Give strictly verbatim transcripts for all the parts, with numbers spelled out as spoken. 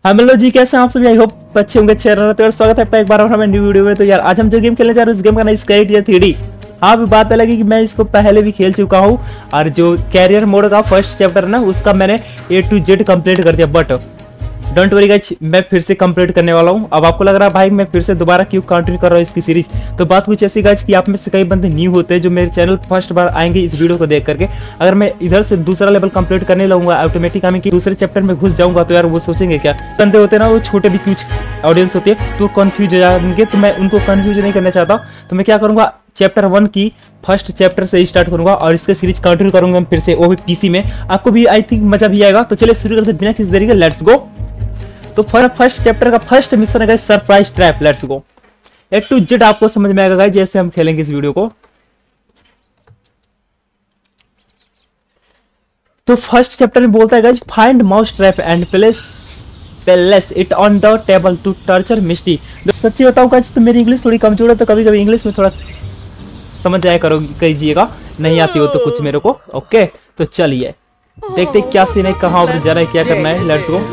Hello जी, कैसे हैं आप सभी? आई होप अच्छे होंगे, अच्छे रह रहे। तो यार स्वागत है आपका एक बार और हमें न्यू वीडियो में। तो यार आज हम जो गेम खेलने जा रहे हैं उस गेम का नाम स्काई टीचर थ्री डी। हाँ, भी बात अलग है कि मैं इसको पहले भी खेल चुका हूँ और जो कैरियर मोड का फर्स्ट चैप्टर ना उसका मैंने ए टू जेड कंप्लीट कर दिया। बट डोंट वरी गाइस, मैं फिर से कंप्लीट करने वाला हूँ। अब आपको लग रहा है भाई मैं फिर से दोबारा क्यों कंटिन्यू कर रहा हूँ इसकी सीरीज। तो बात कुछ ऐसी गाइस कि आप में से कई बंदे न्यू होते हैं जो मेरे चैनल फर्स्ट बार आएंगे इस वीडियो को देख करके। अगर मैं इधर से दूसरा लेवल कंप्लीट करने लगूंगा ऑटोमेटिक आने की दूसरे चैप्टर में घुस जाऊंगा तो यार वो सोचेंगे क्या बंदे होते हैं ना, वो छोटे भी कुछ ऑडियंस होती है तो कंफ्यूज हो जाएंगे। तो मैं उनको कंफ्यूज नहीं करना चाहता। तो मैं क्या करूंगा, चैप्टर वन की फर्स्ट चैप्टर से स्टार्ट करूंगा और इसके सीरीज कंटिन्यू करूंगा फिर से, वो भी पीसी में। आपको भी आई थिंक मजा भी आएगा। तो चलिए शुरू करते बिना किसी देरी के, लेट्स गो। तो फर्स्ट चैप्टर का फर्स्ट मिशन है guys surprise trap. Let's go. A to Z आपको समझ में आएगा गाइस जैसे हम खेलेंगे इस वीडियो को। तो फर्स्ट चैप्टर में बोलता है guys find mouse trap and place place it on the table to torture Misty. सच्ची बताऊं गाइस तो मेरी इंग्लिश थोड़ी कमजोर है, तो कभी कभी इंग्लिश में थोड़ा समझ जाया करो कीजिएगा, नहीं आती हो तो कुछ मेरे को। ओके तो चलिए देखते क्या सीन है, कहाँ पर जाना है, क्या करना है। Let's go.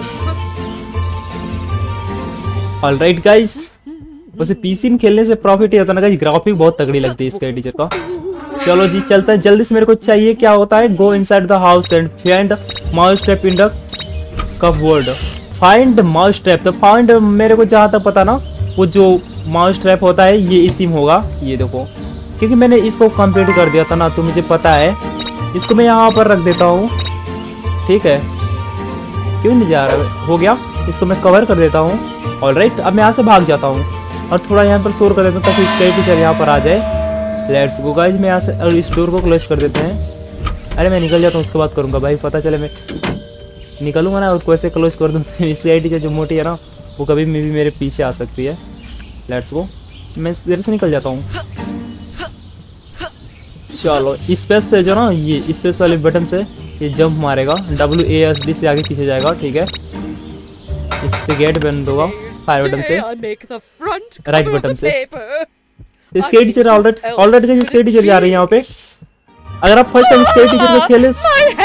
ऑलराइट गाइस, वैसे पीसी में खेलने से प्रॉफिट ही होता है ना गाइस, ग्राफिक बहुत तगड़ी लगती है इसके टीचर का। चलो जी चलते हैं जल्दी से। मेरे को चाहिए क्या होता है, go inside the house and find mouse trap in the cupboard. Find mouse trap, तो फाइंड मेरे को जहाँ तक पता ना वो जो माउस ट्रैप होता है ये इसी में होगा। ये देखो क्योंकि मैंने इसको कंप्लीट कर दिया था ना तो मुझे पता है। इसको मैं यहाँ पर रख देता हूँ, ठीक है। क्यों नहीं जा रहा, हो गया। इसको मैं कवर कर देता हूँ। ऑलराइट, अब मैं यहाँ से भाग जाता हूँ और थोड़ा यहाँ पर शोर कर देता हूँ ताकि स्काई टीचर यहाँ पर आ जाए। लेट्स गो गाइस, मैं यहाँ से और इस डोर को क्लोज कर देते हैं। अरे मैं निकल जाता हूँ, उसके बाद करूँगा भाई, पता चले मैं निकलूंगा ना और कैसे क्लोज कर दूँ तो स्काई टीचर जो मोटी है ना वो कभी भी मेरे पीछे आ सकती है। लेट्स गो, मैं इधर से निकल जाता हूँ। चलो स्पेस से जो ना ये स्पेस वाले बटन से ये जंप मारेगा, डब्ल्यू ए एस डी से आगे पीछे जाएगा, ठीक है। इससे गेट बंद होगा फायर बटन से, राइट बटन से। Sky teacher already already sky teacher जा रही है यहाँ पे। अगर आप फर्स्ट टाइम स्काई टीचर को खेले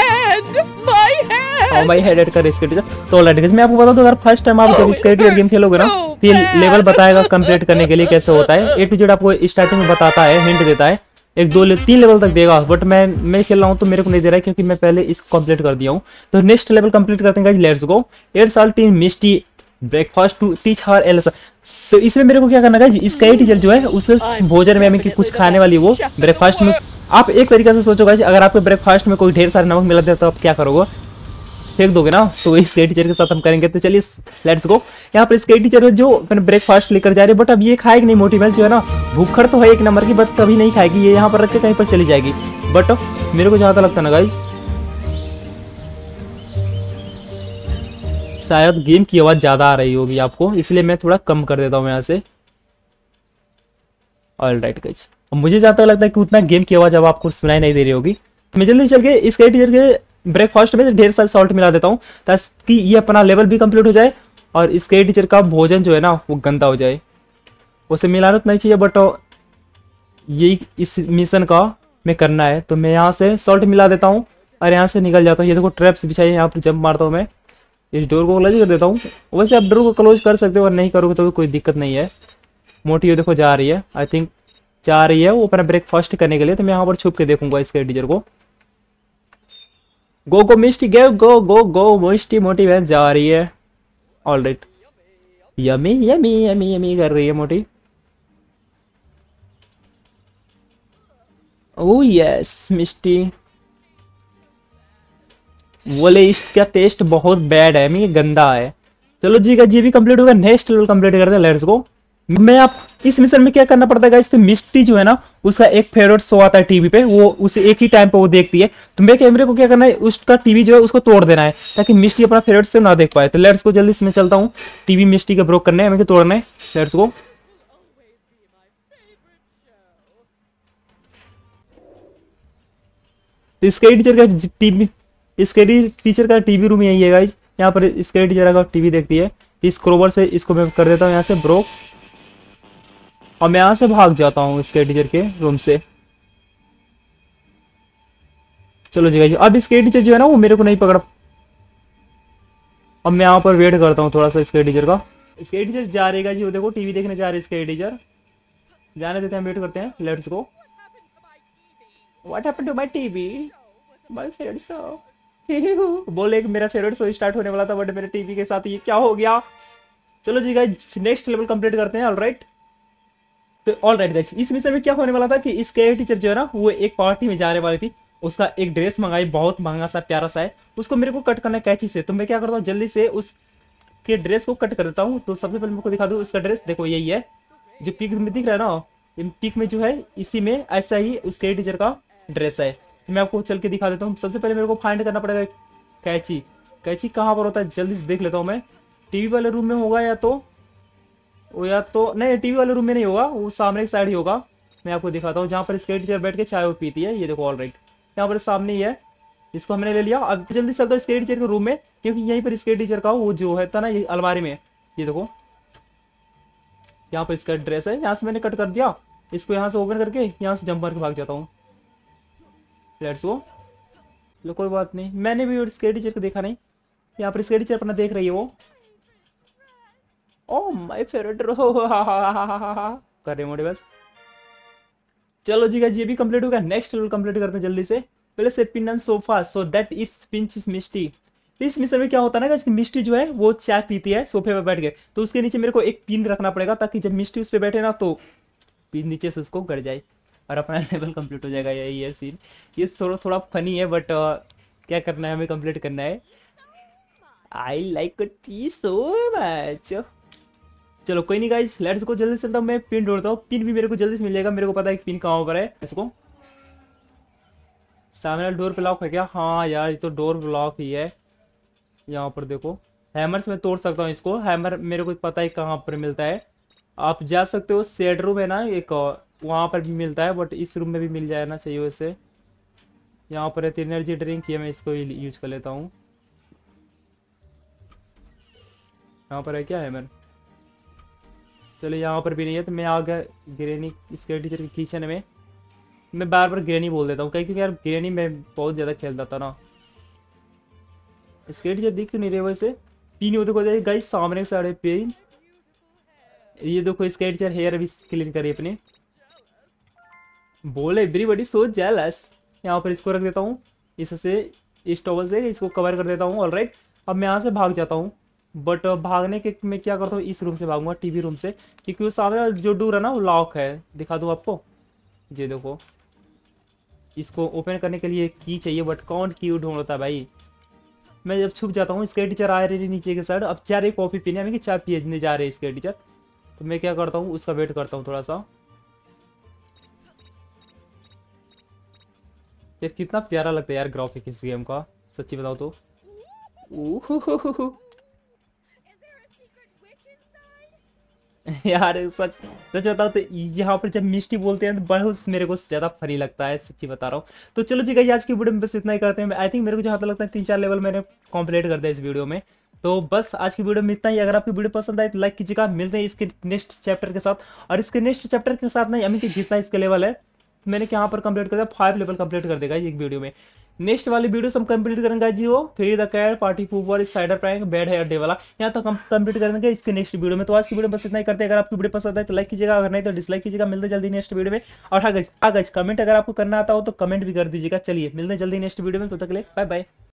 माय हेड कर स्काई टीचर तो ऑलरेडी मैं आपको बता दूं, अगर फर्स्ट टाइम आप जब स्काई टीचर गेम खेलोगे ना तो ये लेवल बताएगा कंप्लीट करने के लिए कैसे होता है। ए टू जेड आपको स्टार्टिंग में बताता है, हिंट देता है, एक दो ले, तीन लेवल तक देगा। बट मैं मैं खेल रहा हूँ तो मेरे को नहीं दे रहा है क्योंकि मैं पहले इसको कंप्लीट कर दिया हूँ। तो नेक्स्ट लेवल कंप्लीट करते हैं guys, let's go. Add salt in Misty breakfast to teach her Elsa. तो इसमें मेरे को क्या करना है, इसका टीचर जो है उसे भोजन में की कुछ खाने वाली वो ब्रेकफास्ट में। आप एक तरीके से सोचो गाइस, अगर आपके ब्रेकफास्ट में कोई ढेर सारे नमक मिला दे तो आप क्या करोगे, फेंक दोगे ना। तो इसके टीचर के साथ हम करेंगे। तो चलिए लेट्स गो। यहाँ पर इसके टीचर जो ब्रेकफास्ट लेकर जा रहे हैं, बट अब ये खाएगी नहीं। मोटी भैंस जो है ना भूखड़ तो है एक नंबर की, बट कभी नहीं खाएगी, ये यहाँ पर रख के कहीं पर चली जाएगी। बट मेरे को जहाँ तक लगता है ना गाइस, शायद गेम की आवाज ज्यादा आ रही होगी आपको, इसलिए मैं थोड़ा कम कर देता हूँ यहाँ से। ऑलराइट गाइस, मुझे जहाँ तक लगता है कि उतना गेम की आवाज अब आपको सुनाई नहीं दे रही होगी। मैं जल्दी चल के इसके टीचर के ब्रेकफास्ट में ढेर सारा सॉल्ट मिला देता हूँ ताकि ये अपना लेवल भी कंप्लीट हो जाए और इसके टीचर का भोजन जो है ना वो गंदा हो जाए। उसे मिलाना तो नहीं चाहिए बट ये इस मिशन का मैं करना है। तो मैं यहाँ से सॉल्ट मिला देता हूँ और यहाँ से निकल जाता हूँ। ये देखो ट्रैप्स बिछाई, यहाँ पर जंप मारता हूँ मैं, इस डोर को क्लोज कर देता हूँ। वैसे आप डोर को क्लोज कर सकते हो और नहीं करोगे तो भी कोई दिक्कत नहीं है। मोटी देखो जा रही है, आई थिंक जा रही है वो अपना ब्रेकफास्ट करने के लिए। तो मैं यहाँ पर छुप के देखूंगा इसके टीचर को। गो गो मिस्टी गो गो गो गो मिस्टी, मोटी बहन जा रही है। Alright, yummy yummy yummy yummy कर रही है मोटी। ओह यस मिस्टी, बोले इसका टेस्ट बहुत बैड है, मैं गंदा है। चलो जी का जी भी कंप्लीट होगा, नेक्स्ट लेवल कंप्लीट करते हैं। Let's go. मैं आप इस मिशन में क्या करना पड़ता है गाइस, तो मिस्टी जो है ना उसका एक फेवरेट शो आता है टीवी पे, वो उसे एक ही टाइम पे वो देखती है। तो मेरे कैमरे को क्या करना है, उसका टीवी जो है उसको तोड़ देना है ताकि मिस्टी अपना फेवरेट शो ना देख पाए। तो लेट्स गो, जल्दी से मैं चलता हूँ। टीवी मिस्टी के ब्रोक करने हमें तोड़ना है। Let's go. तो इसके टीचर का टीवी इसके टीचर का टीवी रूम यही है गाइस। यहाँ पर इसके टीचर का टीवी देखती है। इस क्रोवर से इसको मैं कर देता हूँ यहाँ से ब्रोक और मैं यहाँ से भाग जाता हूँ इसके टीचर के रूम से। चलो जी गाइस, अब इसके टीचर जो है ना वो मेरे को नहीं पकड़ अब मैं यहाँ पर वेट करता हूँ थोड़ा सा इसके टीचर का। इसके टीचर जा रहेगा जी, वो देखो टीवी देखने जा रहे इसके टीचर। जाने देते हैं, वेट करते हैं, let's go. What happened to my TV, my favourite show. बोले कि मेरा फेवरेट शो स्टार्ट होने वाला था, बट मेरे टीवी के साथ ये क्या हो गया। चलो जी गाइस, नेक्स्ट लेवल कंप्लीट करते हैं। ऑलराइट, तो ऑलराइट गाइस, इस मिशन में क्या होने वाला था कि इसके टीचर जो है ना, वो एक पार्टी में जाने वाली थी। उसका एक ड्रेस मंगाई, बहुत महंगा सा प्यारा सा है, उसको मेरे को कट करना है कैंची से। तो मैं क्या करता हूँ, जल्दी से उसके ड्रेस को कट कर देता हूँ। तो सबसे पहले मेरे को दिखा दूँ उसका ड्रेस, देखो यही है जो पिक में दिख रहा है ना, पिक में जो है इसी में ऐसा ही उसके टीचर का ड्रेस है। तो मैं आपको चल के दिखा देता हूँ। सबसे पहले मेरे को फाइंड करना पड़ेगा कैंची। कैंची कहाँ पर होता है, जल्दी से देख लेता हूँ मैं। टीवी वाले रूम में होगा या तो वो, या तो नहीं, टीवी वाले रूम में नहीं होगा, वो सामने की साइड ही होगा। मैं आपको दिखाता हूँ जहाँ पर इसके टीचर बैठ के चाय वो पीती है। ये देखो ऑलराइट, यहाँ पर सामने ही है। इसको हमने ले लिया। अब जल्दी चलता हूँ इसके टीचर के रूम में, क्योंकि यहीं पर इसके टीचर का वो जो है था ना, ये अलमारी में। ये देखो यहाँ पर इसका ड्रेस है, यहाँ से मैंने कट कर दिया। इसको यहाँ से ओपन करके यहाँ से जंप मार के भाग जाता हूँ। Let's go. लो कोई बात नहीं, मैंने भी इसके टीचर को देखा नहीं। यहाँ पर इसके टीचर अपना देख रही है वो। ओह माय फेवरेट कर रहे मोटे बस। चलो जी गाइस, ये भी कंप्लीट होगा। नेक्स्ट लेवल कंप्लीट करते हैं जल्दी से। पहले से pin on sofa so that its pinch is misty. इस मिशन में क्या होता है ना कि मिस्टी जो है वो चाय पीती है सोफे पर बैठ के, तो उसके नीचे मेरे को एक पिन रखना पड़ेगा, ताकि जब मिस्टी उस पर बैठे ना तो पिन नीचे से उसको गड़ जाए और अपना लेवल कंप्लीट हो जाएगा। यही है सीन। ये थोड़ा थोड़ा फनी है, बट क्या करना है, हमें कंप्लीट करना है। I like tea so much. चलो कोई नहीं गाइस, लेट्स गो। जल्दी से मैं पिन ढूंढता हूँ, पिन भी मेरे को जल्दी से मिल जाएगा। मेरे को पता है पिन कहाँ पर है। इसको सामने वाला डोर पे लॉक है क्या? हाँ यार, ये तो डोर लॉक ही है। यहाँ पर देखो, हैमर से मैं तोड़ सकता हूँ इसको। हैमर मेरे को पता है कहाँ पर मिलता है। आप जा सकते हो, शेड रूम है ना एक, वहाँ पर भी मिलता है, बट इस रूम में भी मिल जाना चाहिए वैसे। यहाँ पर है एनर्जी ड्रिंक, ये मैं इसको यूज कर लेता हूँ। यहाँ पर है क्या हैमर? चलो यहाँ पर भी नहीं है, तो मैं आ गया ग्रेनी इसके टीचर के किचन में। मैं बार बार ग्रेनी बोल देता हूँ, क्योंकि यार ग्रेनी में बहुत ज़्यादा खेलता था ना। इसके टीचर दिख तो नहीं रहे वैसे। पिन वो देखो जाए गाइस, सामने साढ़े पिन। ये देखो इसके टीचर हेयर अभी क्लीन करी अपने। बोले एवरीबॉडी सो जेलस। यहाँ पर इसको रख देता हूँ, इससे इस टॉवल से इसको कवर कर देता हूँ। ऑलराइट, अब मैं यहाँ से भाग जाता हूँ। बट भागने के मैं क्या करता हूँ, इस रूम से भागूंगा, टीवी रूम से, क्योंकि वो सामने जो डोर है ना वो लॉक है। दिखा दूँ आपको, ये देखो। इसको ओपन करने के लिए की चाहिए, बट कौन की ढूंढता है भाई। मैं जब छुप जाता हूँ, इसके टीचर आ रहे नीचे के साइड। अब चार एक कॉफी पीने, यानी कि चाय पीने जा रहे हैं इसके टीचर। तो मैं क्या करता हूँ, उसका वेट करता हूँ थोड़ा सा। यार कितना प्यारा लगता है यार ग्राफिक इस गेम का, सच्ची बताओ तो। यार सच सच बताओ तो यहाँ पर जब मिस्टी बोलते हैं तो बहुत मेरे को ज्यादा फनी लगता है, सच्ची बता रहा हूँ। तो चलो जी गाइस, आज की वीडियो में बस इतना ही करते हैं। आई थिंक मेरे को जहाँ तक लगता है तीन चार लेवल मैंने कंप्लीट कर दिया इस वीडियो में। तो बस आज की वीडियो में इतना ही। अगर आपकी वीडियो पसंद आए तो लाइक कीजिएगा। मिलते हैं इसके नेक्स्ट चैप्टर के साथ, और इसके नेक्स्ट चैप्टर के साथ नहीं, यानी कि जितना इसका लेवल है मैंने यहाँ पर कंप्लीट कर दिया, फाइव लेवल कंप्लीट कर देगा एक वीडियो में। नेक्स्ट वाली वीडियो हम कंप्लीट करेंगे जी वो three the cat party pooper spider prank bad hair day वाला, यहाँ तक हम कंप्लीट करेंगे इसके नेक्स्ट वीडियो में। तो आज की वीडियो बस इतना ही करते हैं। अगर आपकी वीडियो पसंद आए तो लाइक कीजिएगा, अगर नहीं तो डिसलाइक कीजिएगा। मिलते जल्दी नेक्स्ट वीडियो में। और हाँ गाइस, हाँ गाइस, कमेंट अगर आपको करना आता हो तो कमेंट भी कर दीजिएगा। चलिए मिलते जल्दी नेक्स्ट वीडियो में, तब तक के लिए बाय बाय।